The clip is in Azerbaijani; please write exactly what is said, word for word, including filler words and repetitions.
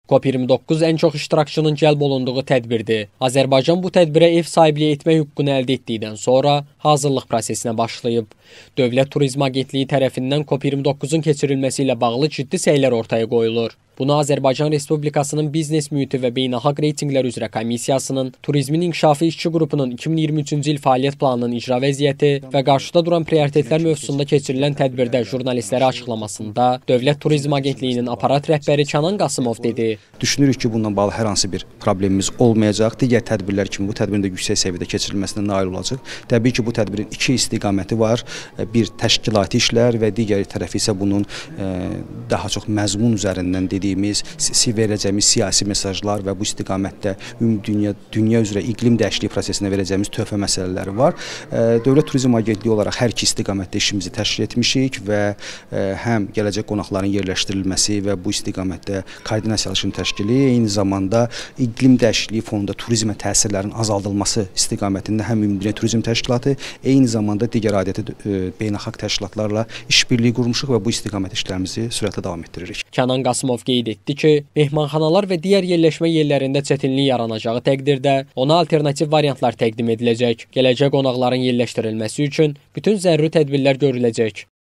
COP iyirmi doqquz ən çox iştirakçının cəlb olunduğu tədbirdir. Azərbaycan bu tədbirə ev sahibliyi etmə hüququnu əldə etdikdən sonra hazırlıq prosesinə başlayıb. Dövlət Turizm Agentliyi tərəfindən COP iyirmi doqquzun keçirilməsi ilə bağlı ciddi səylər ortaya qoyulur. Bunu Azərbaycan Respublikasının Biznes Mühiti və Beynəlxalq Reytinqlər üzrə Komissiyasının, Turizmin İnkişafı İşçi Qrupunun iki min iyirmi üçüncü il fəaliyyət planının icra vəziyyəti və qarşıda duran prioritetlər mövzusunda keçirilən tədbirdə jurnalistlərə açıqlamasında Dövlət Turizm Agentliyinin aparat rəhbəri Kənan Qasımov dedi. Düşünürük ki, bundan bağlı hər hansı bir problemimiz olmayacaq. Digər tədbirlər kimi bu tədbirin də yüksək səviyyədə keçirilməsinə nail olacaq. Təbii ki, bu tədbirin iki istiqaməti var. Bir təşkilati işlər və digər tərəfi isə bunun daha çox məzmun üzərindən dediyimiz, verəcəyimiz siyasi mesajlar və bu istiqamətdə ümumdünya dünya üzrə iqlim dəyişikliyi prosesinə verəcəyimiz töhfə məsələləri var. Dövlət Turizm Agentliyi olaraq hər iki istiqamətdə işimizi təşkil etmişik və həm gələcək qonaqların yerləşdirilməsi və bu istiqamətdə koordinasiyalı işin təşkili, eyni zamanda iqlim dəyişikliyi fonunda turizmə təsirlərin azaldılması istiqamətində həm Ümumdünya Turizm Təşkilatı, eyni zamanda digər aidiyyatı beynəlxalq təşkilatlarla işbirliyi qurmuşuq və bu istiqamət işlərimizi sürətlə davam etdiririk. Kənan Qasımov qeyd etdi ki, mehmanxanalar və digər yerləşmə yerlərində çətinlik yaranacağı təqdirdə ona alternativ variantlar təqdim ediləcək. Gələcək qonaqların yerləşdirilməsi üçün bütün zəruri tədbirlər görüləcək.